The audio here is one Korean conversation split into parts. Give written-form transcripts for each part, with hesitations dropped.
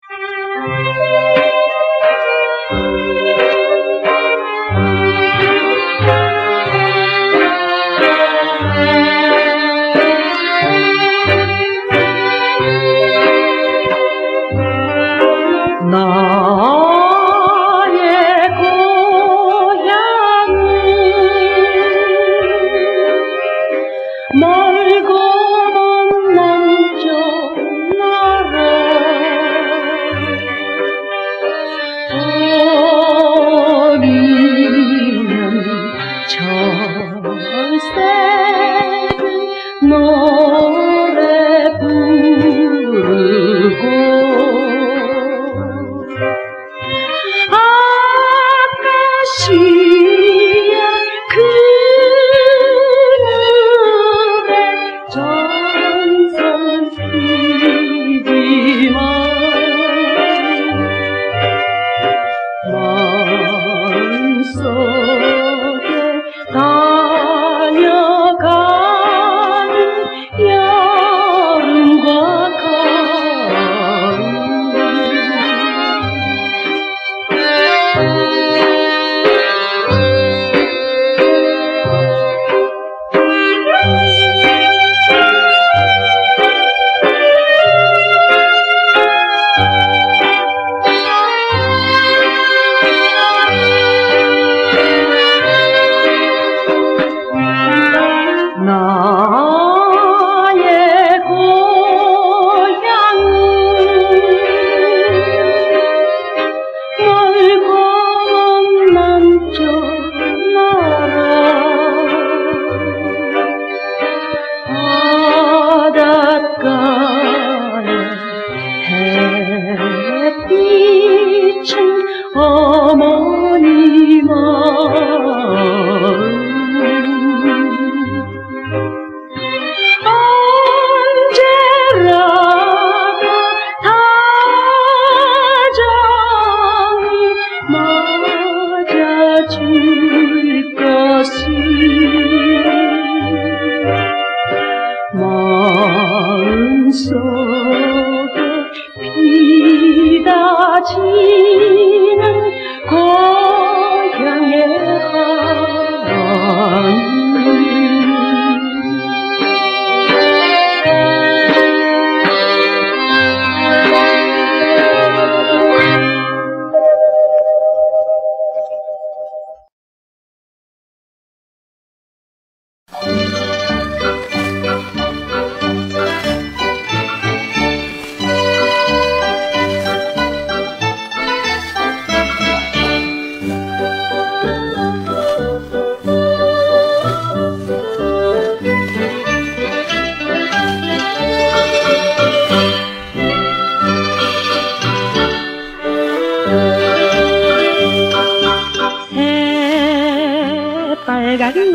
빨간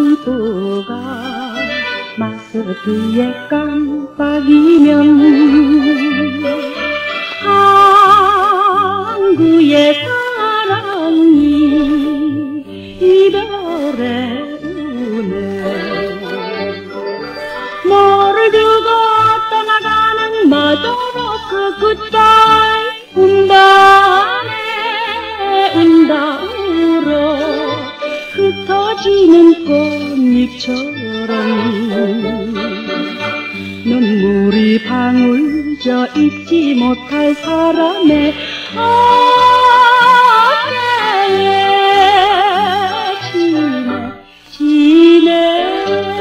lampu가 마스크에 깜빡이면 항구의 사랑이 이별에 우네. 너를 두고 떠나가는 마저로 그 굿바이 운다네 운다 울어 흩어지는 꽃잎처럼 눈물이 방울 져 잊지 못할 사람의 어깨에 지네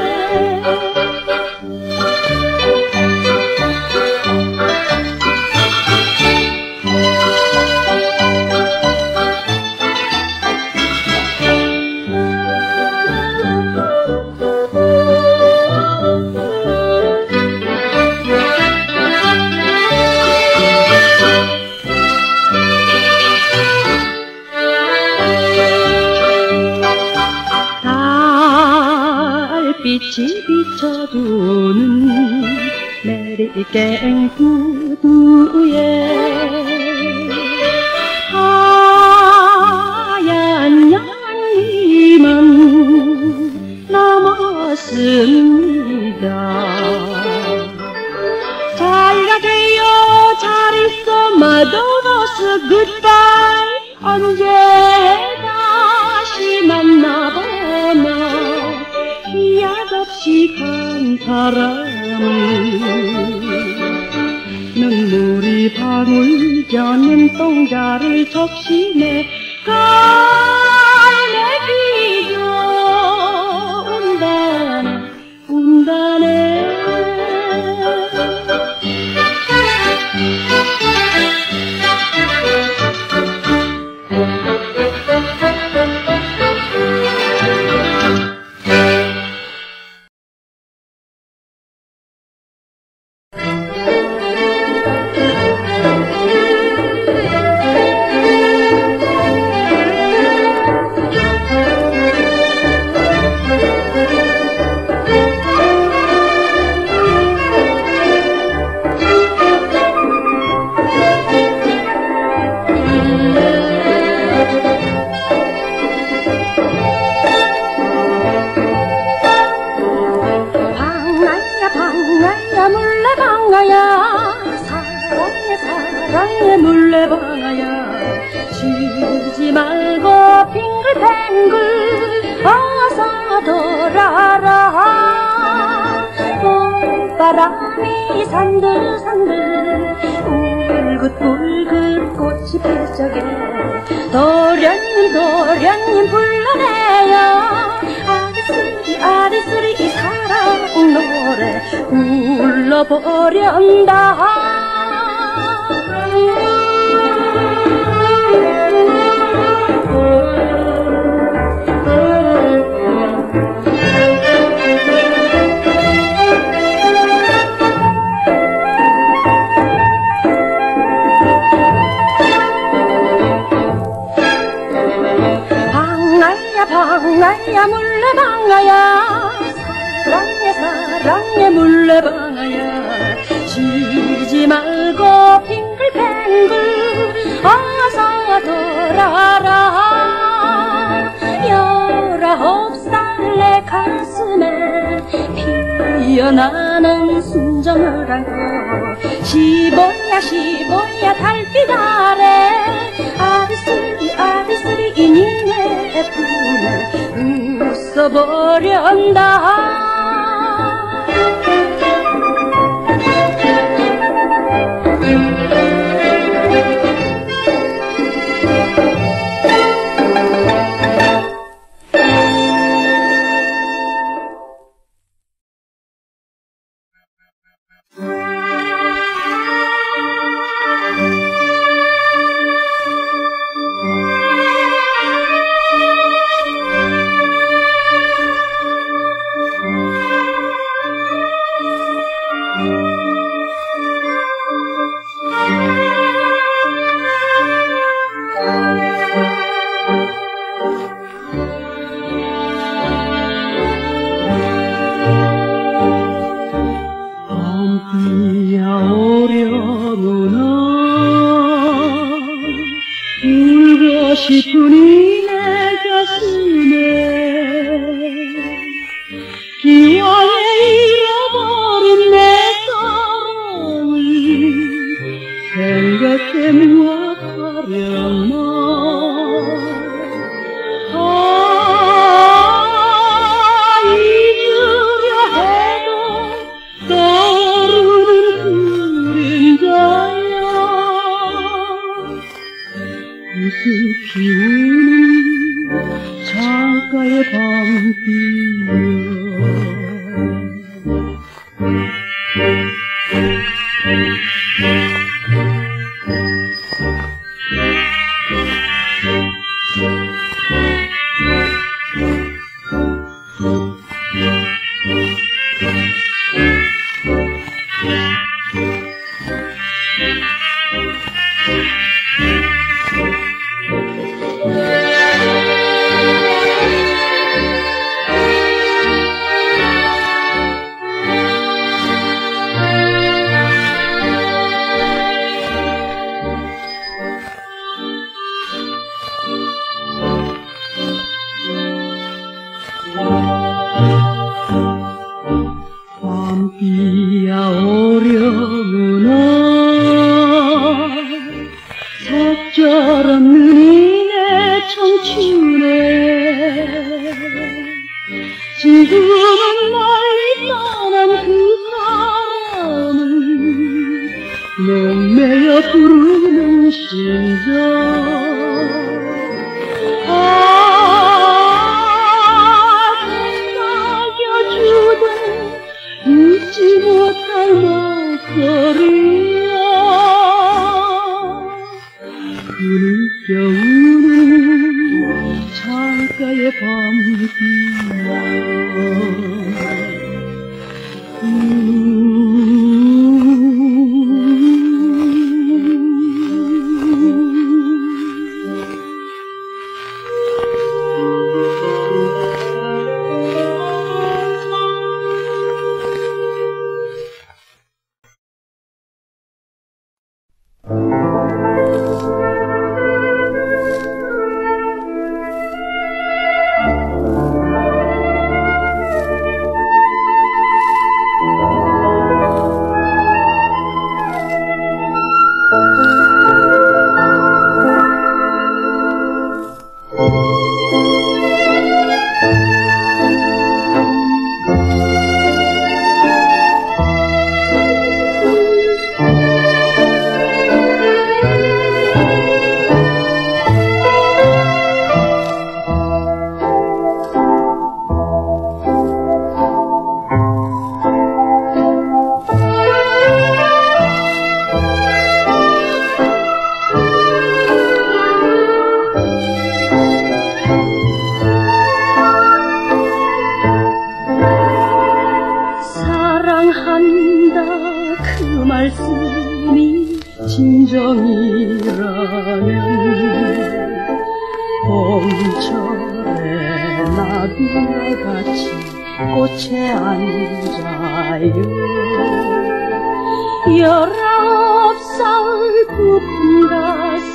빛이 비춰주는 메리깽 구두에 하얀 양님은 남았습니다. 잘 가세요 잘 있어요 So my daughter's goodbye 언제 다시 만나보나 약없이 간 사람은 눈물이 방울 젖는 똥자를 적시네 갈매기도 운다네 운다네 사랑의 물레방아야 쉬지 말고 빙글뱅글 어서 돌아라 봄바람이 산들산들 울긋불긋 꽃이 필 적에 도련님 불러내요 아리수리 이 사랑 노래 불러보련다 방아야 물레방아야 사랑의 물레방아야 쉬지 말고 빙글뱅글 어서 돌아라 19살 내 가슴에 피어나는 순정을 안고 시보야 달빛 아래 아리수리 니네 품에 웃어보련다 부르는 심장 생각여주던 잊지 못할 목소리야 흐느껴오는 창가의 밤비야 말씀이 진정이라면 봄철에 나비같이 꽃에 앉아요 19살 부푼 가슴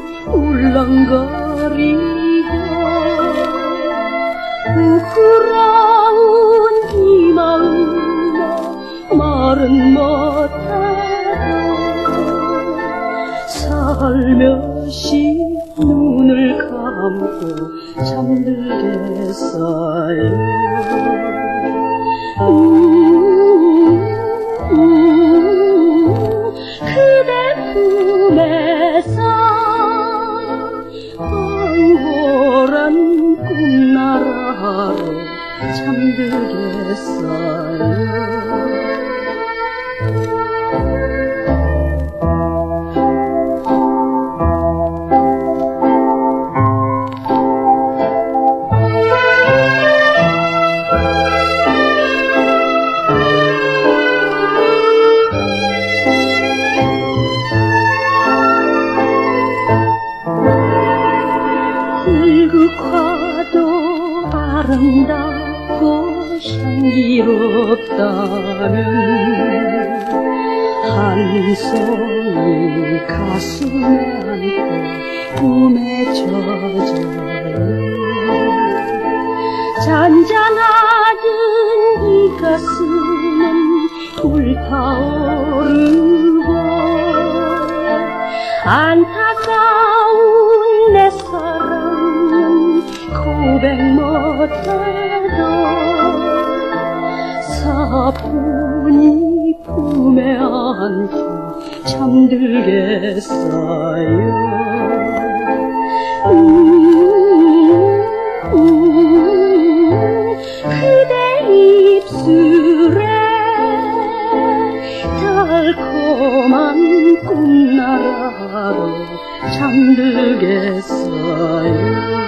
울렁거리고 부끄러운 이 마음에 말은 못해도 살며시 눈을 감고 잠들겠어요 그대 품에서 황홀한 꿈나라로 잠들겠어요 흙화도 아름답고 향기롭다면 한 송이 가슴에 안고 꿈에 젖어요 잔잔하던 이 가슴은 불타오르고 안타까운 내 사랑은 고백 못해도 사뿐히 품에 안고 잠들겠어요 그대 입술에 달콤한 꿈나라로 잠들겠어요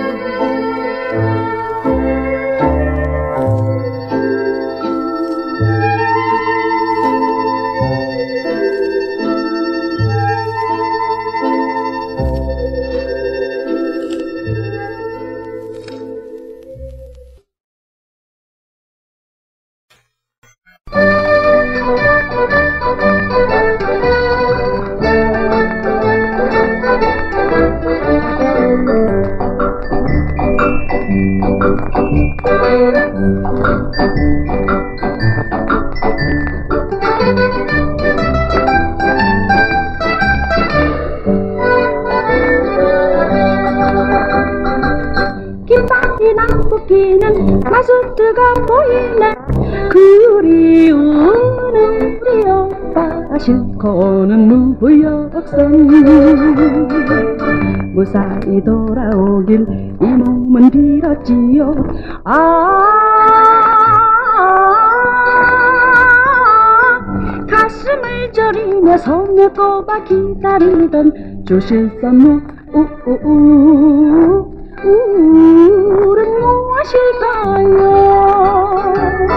김밥이랑 굽히는 마수트가 보이네 그리운 우리 오빠 싣고는 무역선 무사히 돌아오길 이 몸은 빌었지요. 가슴을 저리며 손을 꼽아 기다리던 주실선무 우울은 무엇일까요?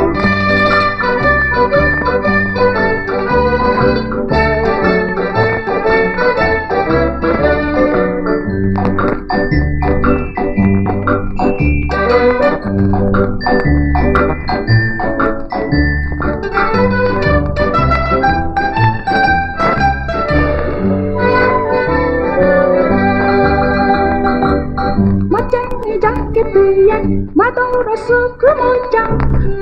멋쟁이 자켓 마도로 쑥그 모자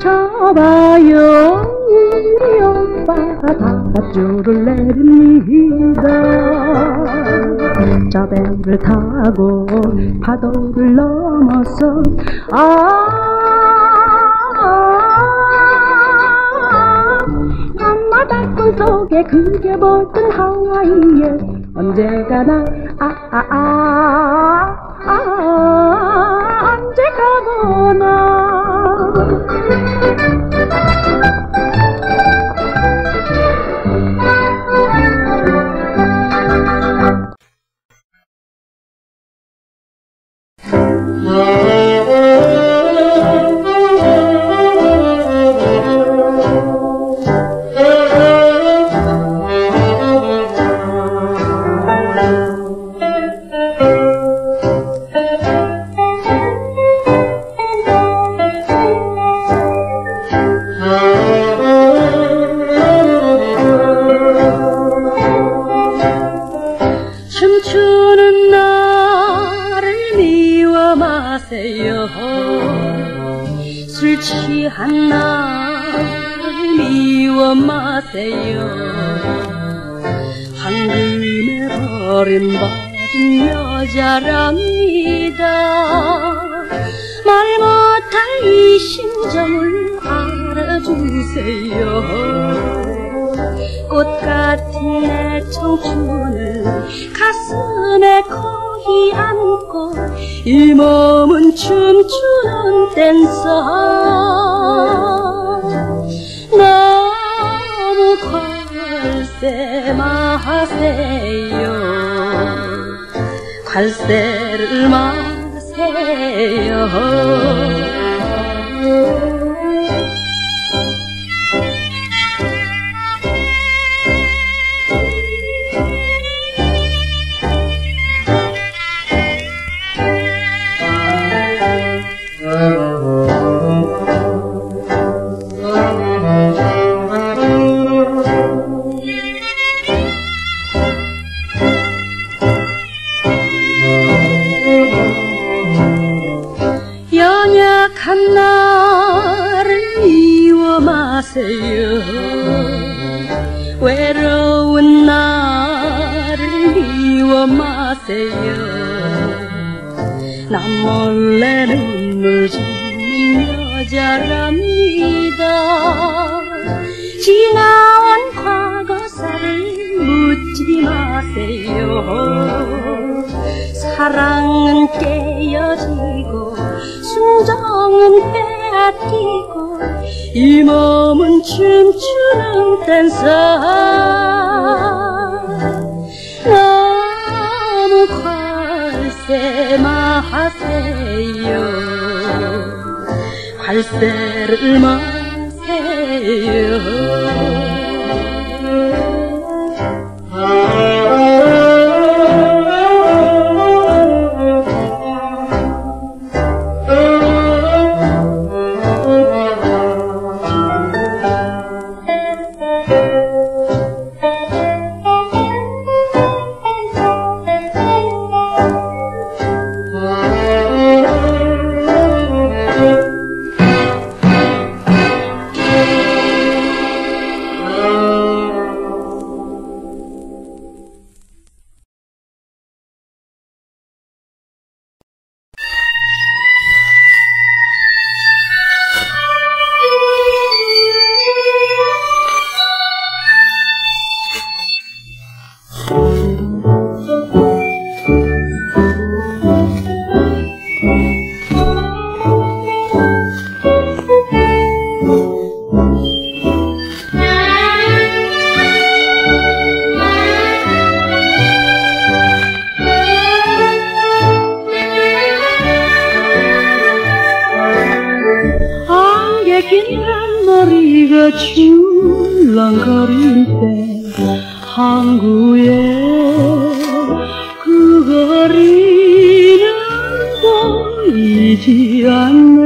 쳐봐요. 우리 오빠가 다밧줄을 내립니다. 저 배를 타고 파도를 넘어서 밤마다 꿈속에 그려보던 하와이에 언제가나 언제 가보나. 춤추는 나를 미워 마세요. 술 취한 나를 미워 마세요. 황금에 버림받은 여자랍니다. 말 못할 이 심정을 알아주세요. 꽃 같은 내 청춘을 가슴에 거기 안고 이 몸은 춤추는 댄서. 너무 괄세 마세요. 괄세를 마세요. 연약한 나를 미워 마세요. 외로운 나를 미워 마세요. 남 몰래 눈물 짓는 여자랍니다. 지나온 과거사를 묻지 마세요. 사랑은 깨어지고 순정은 빼앗기고 이 몸은 춤추는 댄서. 너무 괄세 마세요. 괄세를 마세요. 출렁거릴 때 항구에 그 거리는 보이지 않네.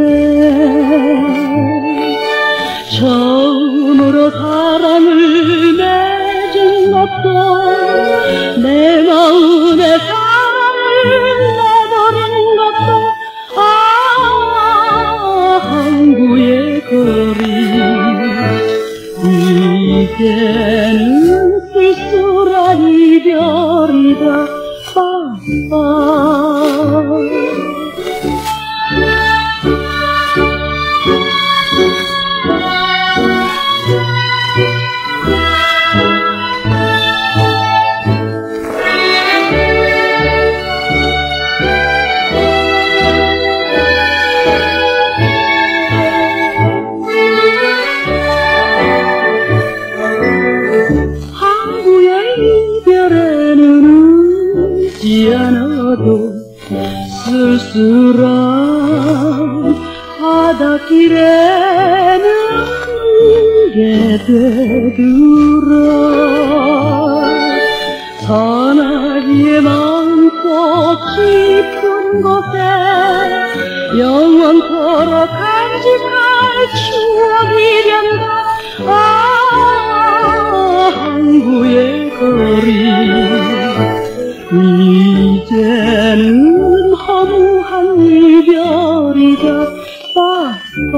처음으로 사랑을 맺은 것도 내 마음에 사랑을 내버린 것도 항구의 거리. 이제는 쓸쓸한 이별이다. 빠빠. 않아도 쓸쓸한 바닷길에는 흐르게 되더라. 사나이의 마음속 깊은 곳에 영원토록 간직할 추억이 된다. 항구의 거리. 이제는 허무한 이별이다. 빠빠.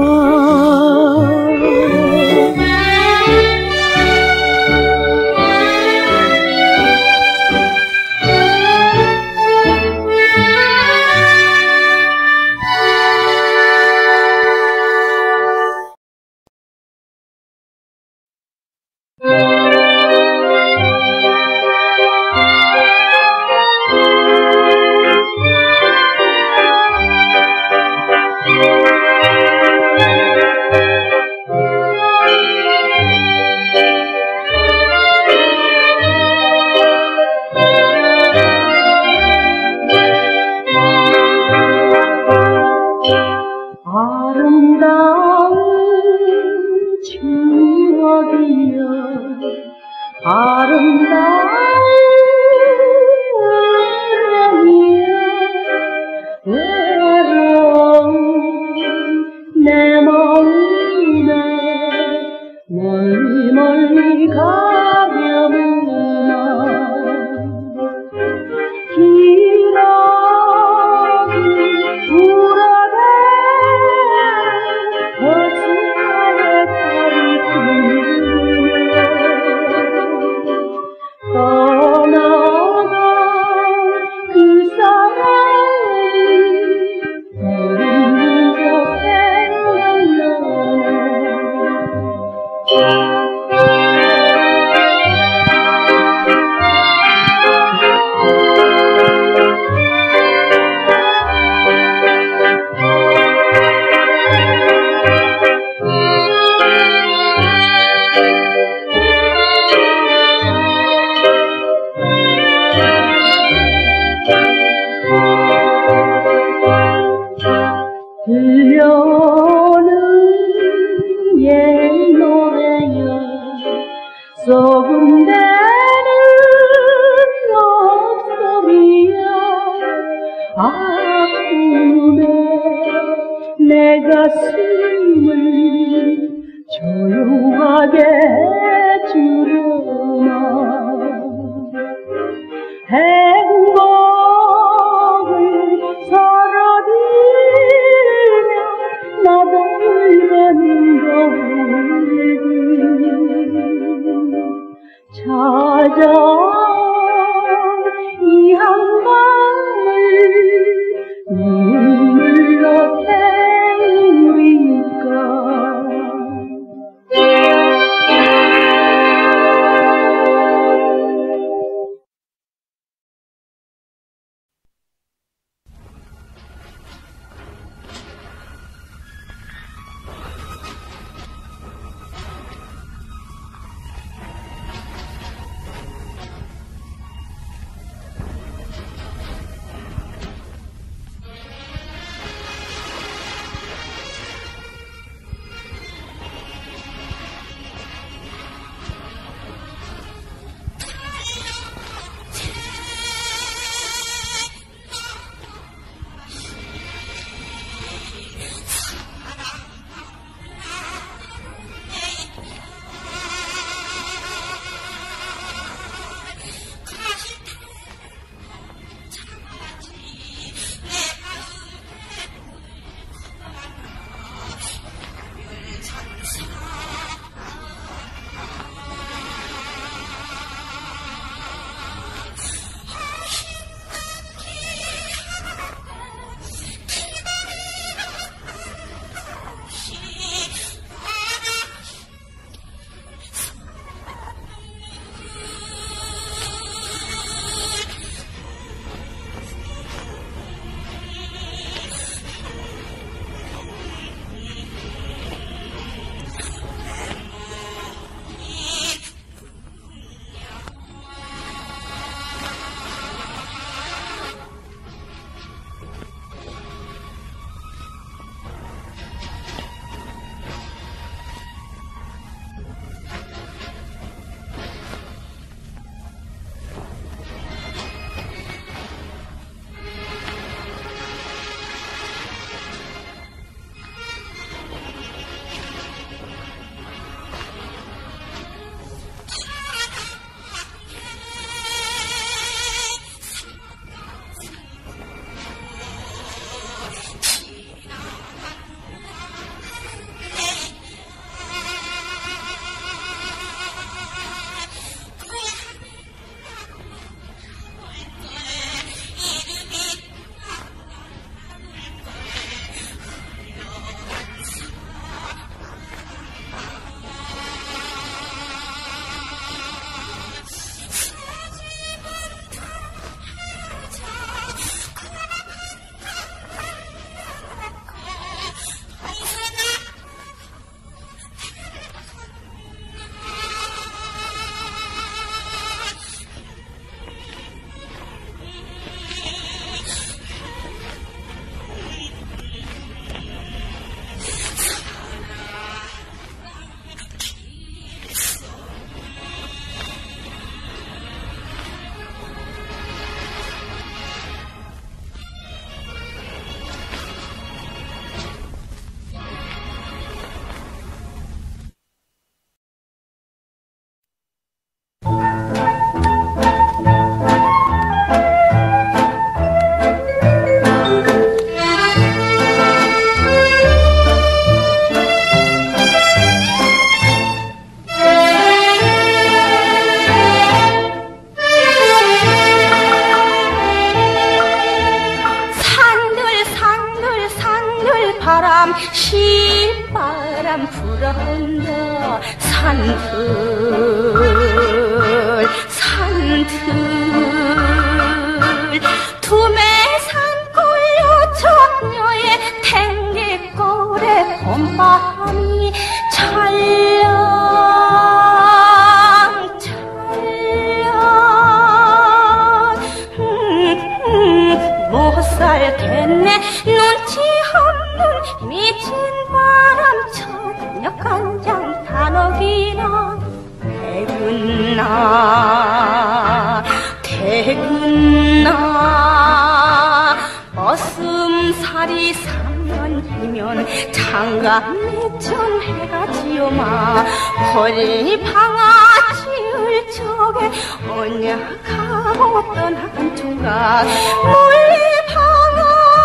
누가 미천 해가 지어마 허리 방아 지을 적에 언냐 가고 떠나간 총각 멀리 방아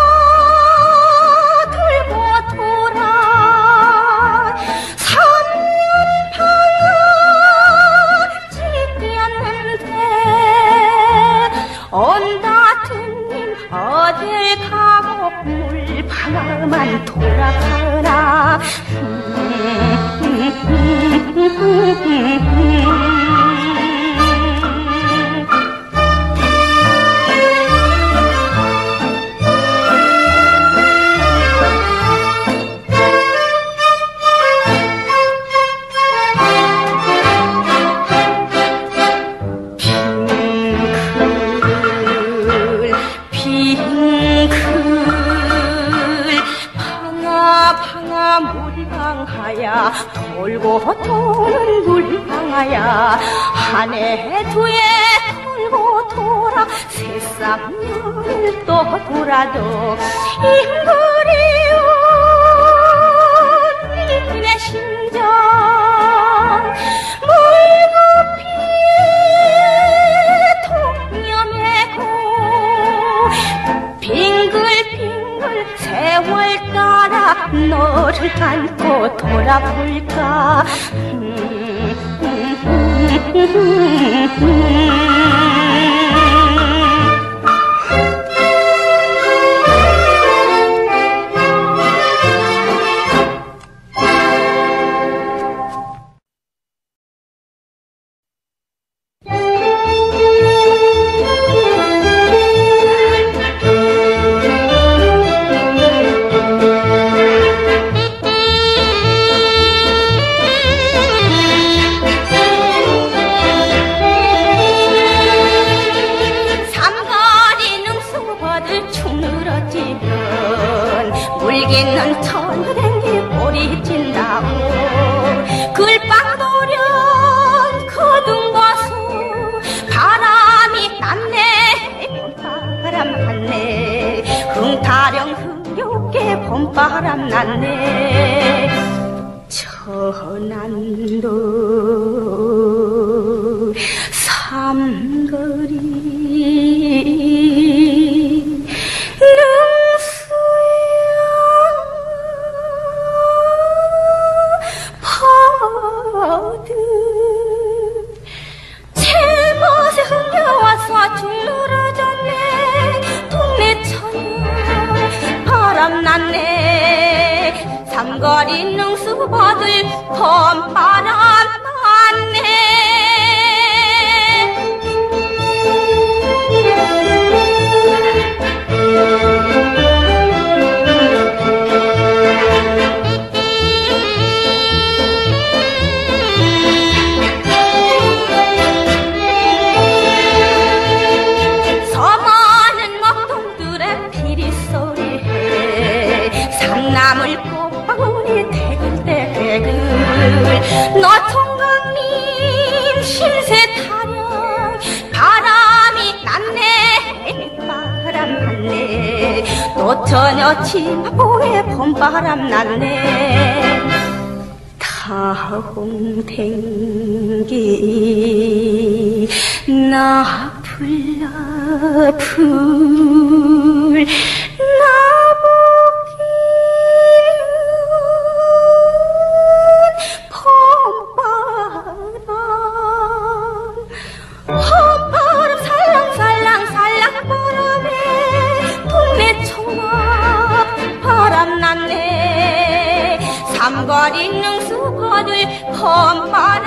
들고 돌아 3년 방아 지켰는데 온다투님 어딜 가고 물 방아만 돌아가나 돌고 도는 물방아야 한 해 두 해 돌고 돌아 세상을 또 돌아도 임그리운 내 심정 물고피 동여매고 빙글빙글 세월 따라 너를 안고 돌아볼까 물기는 천댕기 꼬리 찐다고 글빵도련 거둔 곳은 바람이 났네 봄바람 났네 흥타령 흥겹게 봄바람 났네 천안도 삼거리 제멋에 흥겨와서 쭉 늘어졌네 동네 천은 바람났네 삼거리 능수버들 봄바람 났네 나물 꽃방울이 대글대글 너총각님 신세 타령 바람이 났네 바람 났네 또 저녁 치마보에 봄바람 났네 타홍댕기 나풀나풀 봄바람 살랑살랑 살랑바람에 동네 총각 바람 났네 삼거리 능수거들 봄바람